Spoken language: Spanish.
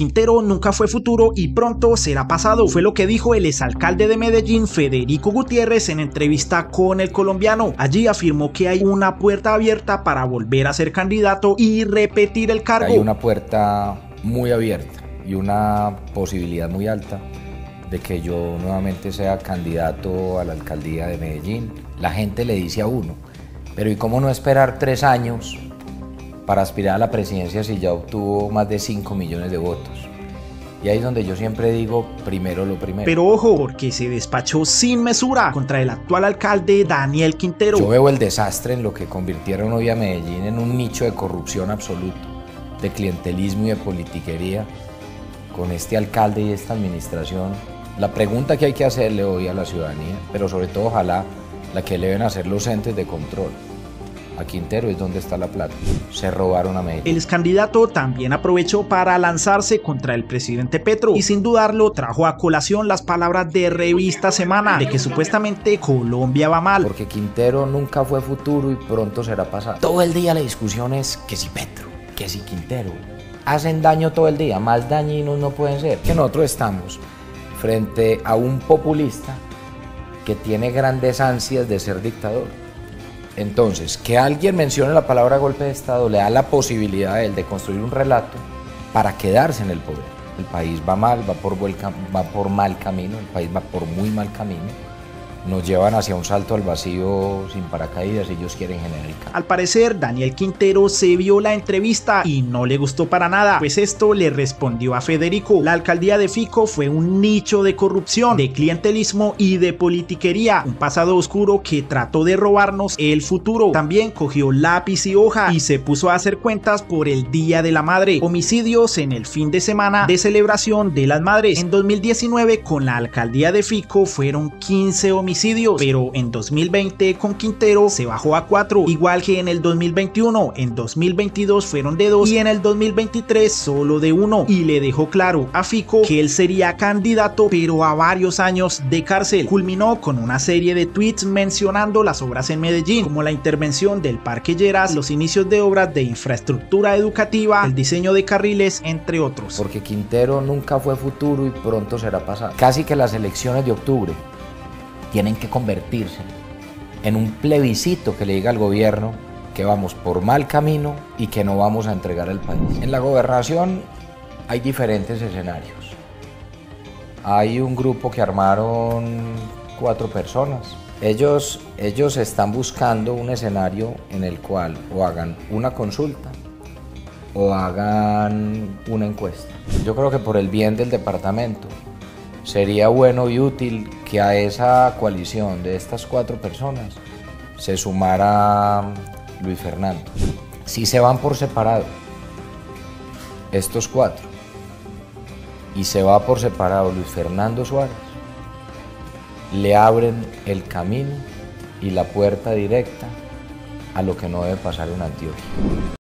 Quintero nunca fue futuro y pronto será pasado, fue lo que dijo el exalcalde de Medellín, Federico Gutiérrez, en entrevista con El Colombiano. Allí afirmó que hay una puerta abierta para volver a ser candidato y repetir el cargo. Hay una puerta muy abierta y una posibilidad muy alta de que yo nuevamente sea candidato a la alcaldía de Medellín. La gente le dice a uno, pero ¿y cómo no esperar 3 años para aspirar a la presidencia si ya obtuvo más de 5 millones de votos? Y ahí es donde yo siempre digo, primero lo primero. Pero ojo, porque se despachó sin mesura contra el actual alcalde Daniel Quintero. Yo veo el desastre en lo que convirtieron hoy a Medellín en un nicho de corrupción absoluto, de clientelismo y de politiquería, con este alcalde y esta administración. La pregunta que hay que hacerle hoy a la ciudadanía, pero sobre todo ojalá la que le deben hacer los entes de control a Quintero, es dónde está la plata. Se robaron a Medellín. El ex candidato también aprovechó para lanzarse contra el presidente Petro y sin dudarlo trajo a colación las palabras de Revista Semana de que supuestamente Colombia va mal. Porque Quintero nunca fue futuro y pronto será pasado. Todo el día la discusión es que si Petro, que si Quintero. Hacen daño todo el día, más dañinos no pueden ser. Que nosotros estamos frente a un populista que tiene grandes ansias de ser dictador. Entonces, que alguien mencione la palabra golpe de Estado le da la posibilidad a él de construir un relato para quedarse en el poder. El país va mal, va por mal camino, el país va por muy mal camino. Nos llevan hacia un salto al vacío sin paracaídas, ellos quieren generar el cambio. Al parecer, Daniel Quintero se vio la entrevista y no le gustó para nada, pues esto le respondió a Federico. La alcaldía de Fico fue un nicho de corrupción, de clientelismo y de politiquería, un pasado oscuro que trató de robarnos el futuro. También cogió lápiz y hoja y se puso a hacer cuentas por el Día de la Madre. Homicidios en el fin de semana de celebración de las madres. En 2019, con la alcaldía de Fico, fueron 15 homicidios, pero en 2020 con Quintero se bajó a 4, igual que en el 2021, en 2022 fueron de 2 y en el 2023 solo de 1, y le dejó claro a Fico que él sería candidato pero a varios años de cárcel. Culminó con una serie de tweets mencionando las obras en Medellín, como la intervención del Parque Lleras, los inicios de obras de infraestructura educativa, el diseño de carriles, entre otros. Porque Quintero nunca fue futuro y pronto será pasado. Casi que las elecciones de octubre tienen que convertirse en un plebiscito que le diga al gobierno que vamos por mal camino y que no vamos a entregar el país. En la gobernación hay diferentes escenarios. Hay un grupo que armaron 4 personas. Ellos están buscando un escenario en el cual o hagan una consulta o hagan una encuesta. Yo creo que por el bien del departamento sería bueno y útil que a esa coalición de estas 4 personas se sumara Luis Fernando. Si se van por separado estos 4 y se va por separado Luis Fernando Suárez, le abren el camino y la puerta directa a lo que no debe pasar en Antioquia.